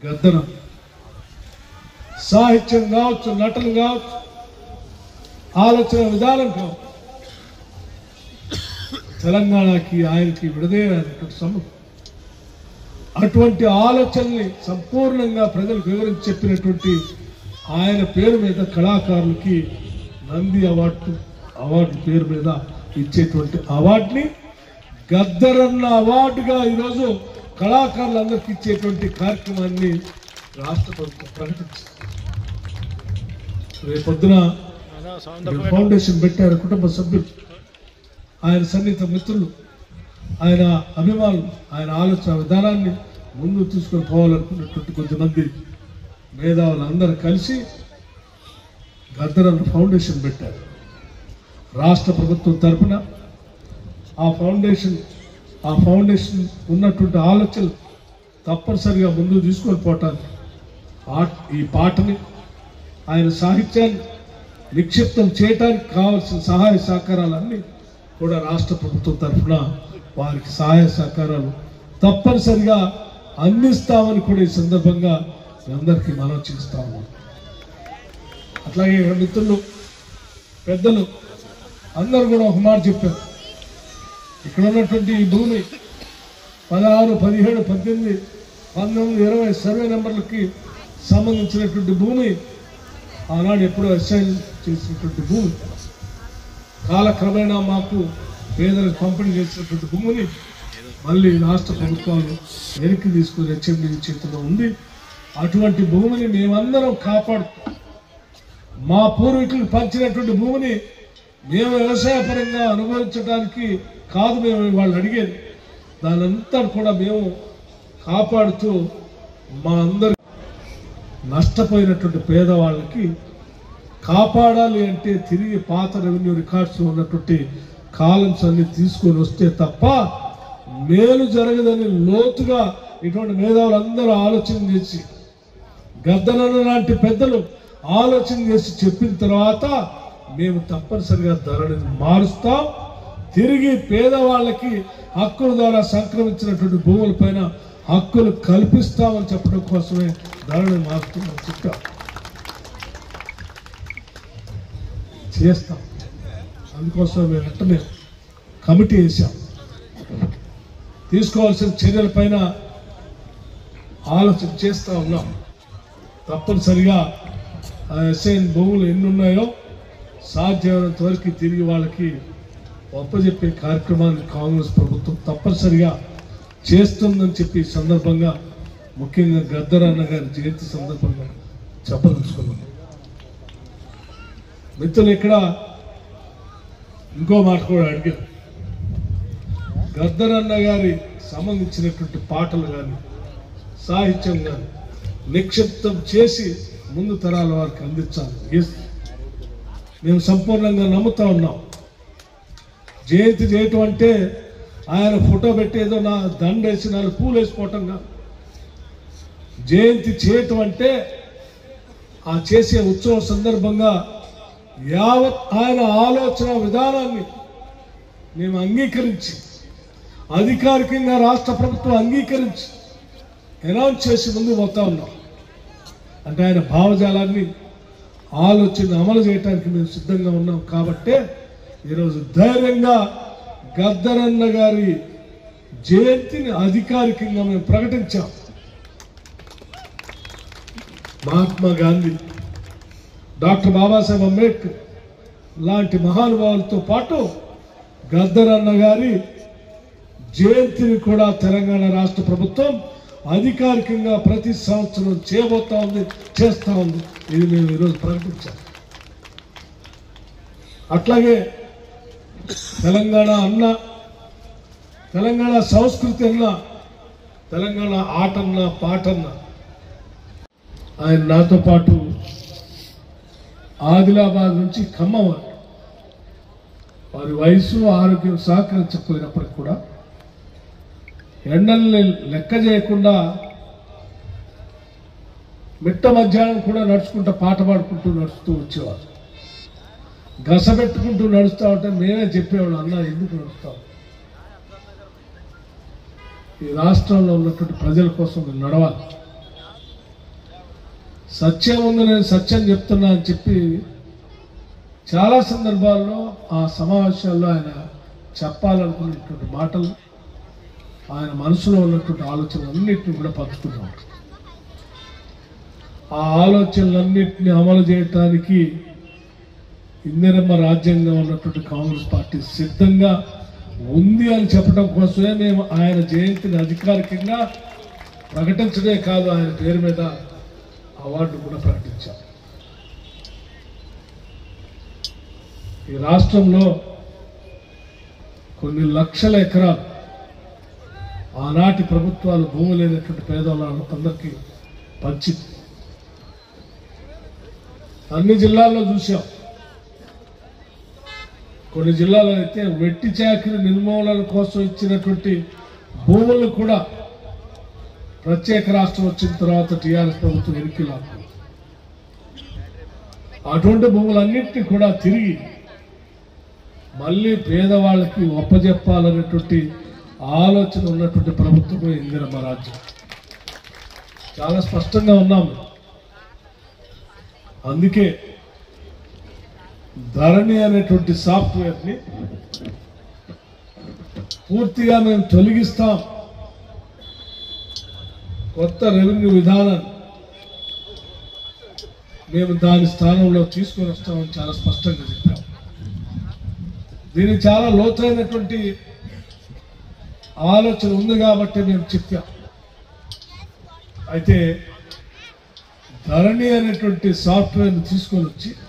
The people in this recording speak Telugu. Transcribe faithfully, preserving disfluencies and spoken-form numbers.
గద్దర్ సాహిత్యం కావచ్చు, నటన కావచ్చు, ఆలోచన విధానం కావచ్చు, తెలంగాణకి ఆయనకి విడదీయనటువంటి సమయం. అటువంటి ఆలోచనల్ని సంపూర్ణంగా ప్రజలకు వివరించి చెప్పినటువంటి ఆయన పేరు మీద కళాకారులకి నంది అవార్డు అవార్డు పేరు మీద ఇచ్చేటువంటి అవార్డుని గద్దరన్న అవార్డుగా ఈరోజు కళాకారులందరికీ ఇచ్చేటువంటి కార్యక్రమాన్ని రాష్ట్ర ప్రభుత్వం ప్రకటించింది. రేపొద్దున ఫౌండేషన్ పెట్టారు కుటుంబ సభ్యులు, ఆయన సన్నిహిత మిత్రులు, ఆయన అభిమానులు, ఆయన ఆలోచన విధానాన్ని ముందు తీసుకొని పోవాలనుకున్నటువంటి కొద్దిమంది మేధావులు అందరూ కలిసి గద్దరన్న ఫౌండేషన్ పెట్టారు. రాష్ట్ర ప్రభుత్వం తరఫున ఆ ఫౌండేషన్ ఆ ఫౌండేషన్ ఉన్నటువంటి ఆలోచనలు తప్పనిసరిగా ముందుకు తీసుకొని పోవటానికి ఈ పాటని ఆయన సాహిత్యాన్ని నిక్షిప్తం చేయడానికి కావాల్సిన సహాయ సహకారాలన్నీ కూడా రాష్ట్ర ప్రభుత్వం తరఫున వారికి సహాయ సహకారాలు తప్పనిసరిగా అందిస్తామని కూడా ఈ సందర్భంగా అందరికీ మనం చేస్తాము. అట్లాగే మిత్రులు పెద్దలు అందరూ కూడా ఒక మాట చెప్పారు. ఇక్కడ ఉన్నటువంటి ఈ భూమి పదహారు పదిహేడు పద్దెనిమిది పంతొమ్మిది ఇరవై సర్వే నెంబర్లకి సంబంధించినటువంటి భూమి ఆనాడు ఎప్పుడో అసైన్ చేసినటువంటి భూమి, కాలక్రమేణా మాకు పేదలకు పంపిణీ చేసినటువంటి భూమిని మళ్ళీ రాష్ట్ర ప్రభుత్వాలు వెనక్కి తీసుకుని హెచ్ఎండి చేతిలో ఉంది. అటువంటి భూమిని మేమందరం కాపాడుతాం. మా పూర్వీకులు పంచినటువంటి భూమిని మేము వ్యవసాయపరంగా అనుభవించడానికి కాదు మేము వాళ్ళు అడిగేది, దానంతా కూడా మేము కాపాడుతూ మా అందరి నష్టపోయినటువంటి పేదవాళ్ళకి కాపాడాలి అంటే తిరిగి పాత రెవెన్యూ రికార్డ్స్ ఉన్నటువంటి కాలమ్స్ అన్ని తీసుకొని వస్తే తప్ప మేలు జరగదని లోతుగా ఇటువంటి మేధావులు అందరూ ఆలోచన చేసి గద్దరన్న లాంటి పెద్దలు ఆలోచన చేసి చెప్పిన తర్వాత మేము తప్పనిసరిగా ధరని మారుస్తాం. తిరిగి పేదవాళ్ళకి హక్కుల ద్వారా సంక్రమించినటువంటి భూములపైన హక్కులు కల్పిస్తామని చెప్పడం కోసమే ధరని మారుస్తామని చెప్పాం. చేస్తాం. అందుకోసం మేము వెంటనే కమిటీ వేసాం. తీసుకోవాల్సిన చర్యలపైన ఆలోచన చేస్తూ ఉన్నాం. తప్పనిసరిగా ఆ ఎస్ఐన్ భూములు ఎన్ని ఉన్నాయో సాధ్యమైనంత వరకు తిరిగి వాళ్ళకి ఒప్పజెప్పే కార్యక్రమాన్ని కాంగ్రెస్ ప్రభుత్వం తప్పనిసరిగా చేస్తుందని చెప్పి ఈ సందర్భంగా ముఖ్యంగా గద్దరన్న గారి జయంతి సందర్భంగా చెప్పదలుచుకున్నాం. మిత్రులు ఇక్కడ ఇంకో మాట కూడా అడిగారు. గద్దరన్న గారి సంబంధించినటువంటి పాటలు కానీ సాహిత్యం కానీ నిక్షిప్తం చేసి ముందు తరాల వారికి అందించాలి. మేము సంపూర్ణంగా నమ్ముతా ఉన్నాం. జయంతి చేయటం అంటే ఆయన ఫోటో పెట్టేదో నా దండ వేసి నాలుగు పూలు వేసిపోవటం కాదు. జయంతి చేయటం అంటే ఆ చేసే ఉత్సవం సందర్భంగా యావత్ ఆయన ఆలోచన విధానాన్ని మేము అంగీకరించి అధికారికంగా రాష్ట్ర ప్రభుత్వం అంగీకరించి అనౌన్స్ చేసి ముందు పోతా ఉన్నాం. అంటే ఆయన భావజాలాన్ని ఆలోచన అమలు చేయడానికి మేము సిద్ధంగా ఉన్నాం. కాబట్టే ఈరోజు ధైర్యంగా గద్దరన్న గారి జయంతిని అధికారికంగా మేము ప్రకటించాం. మహాత్మా గాంధీ, డాక్టర్ బాబాసాహెబ్ అంబేద్కర్ లాంటి మహానుభావులతో పాటు గద్దరన్న గారి జయంతిని కూడా తెలంగాణ రాష్ట్ర ప్రభుత్వం అధికారికంగా ప్రతి సంవత్సరం చేయబోతా ఉంది, చేస్తూ ఉంది. ఇది మేము ఈరోజు ప్రకటించాం. అట్లాగే తెలంగాణ అన్న, తెలంగాణ సంస్కృతి అన్న, తెలంగాణ ఆటన్న పాటన్న ఆయన నాతో పాటు ఆదిలాబాద్ నుంచి ఖమ్మం వారి వయసు ఆరోగ్యం సహకరించకపోయినప్పటికి కూడా ఎండల్ని లెక్క చేయకుండా మిట్ట మధ్యాహ్నం కూడా నడుచుకుంటూ పాట పాడుకుంటూ నడుస్తూ వచ్చేవారు. గసబెట్టుకుంటూ నడుస్తూ ఉంటే మేమే చెప్పేవాళ్ళు, అన్న ఎందుకు నడుస్తాం, ఈ రాష్ట్రంలో ఉన్నటువంటి ప్రజల కోసం నడవాలి, సత్యం ఉంది, నేను సత్యం చెప్తున్నా అని చెప్పి చాలా సందర్భాల్లో ఆ సమావేశాల్లో ఆయన చెప్పాలనుకున్నటువంటి మాటలు, ఆయన మనసులో ఉన్నటువంటి ఆలోచనలన్నింటినీ కూడా పంచుకున్నాం. ఆ ఆలోచనలన్నింటినీ అమలు చేయటానికి ఇందిరమ్మ రాజ్యాంగం ఉన్నటువంటి కాంగ్రెస్ పార్టీ సిద్ధంగా ఉంది అని చెప్పడం కోసమే మేము ఆయన జయంతిని అధికారికంగా ప్రకటించడే కాదు, ఆయన పేరు మీద అవార్డు కూడా ప్రకటించాం. ఈ రాష్ట్రంలో కొన్ని లక్షల ఎకరాలు ఆనాటి ప్రభుత్వాలు భూమి లేనటువంటి పేదవాళ్ళ అందరికీ పంచింది. అన్ని జిల్లాల్లో చూసాం. కొన్ని జిల్లాలో అయితే వెట్టి చాకిరి నిర్మూలన కోసం ఇచ్చినటువంటి భూములను కూడా ప్రత్యేక రాష్ట్రం వచ్చిన తర్వాత టీఆర్ఎస్ ప్రభుత్వం ఎనికి లాక్కుంది. అటువంటి భూములన్నింటినీ కూడా తిరిగి మళ్ళీ పేదవాళ్ళకి ఒప్పజెప్పాలనేటువంటి ఆలోచన ఉన్నటువంటి ప్రభుత్వమే ఇందిరమ్మ రాజ్యం. చాలా స్పష్టంగా ఉన్నాము. అందుకే ధరణి అనేటువంటి సాఫ్ట్వేర్ని పూర్తిగా మేము తొలగిస్తాం, కొత్త రెవెన్యూ విధానాన్ని మేము దాని స్థానంలో తీసుకొని వస్తామని చాలా స్పష్టంగా చెప్పాం. దీనికి చాలా లోతైనటువంటి ఆలోచన ఉంది కాబట్టి మేము చెప్పాం. అయితే ధరణి అనేటువంటి సాఫ్ట్వేర్ని తీసుకొని వచ్చి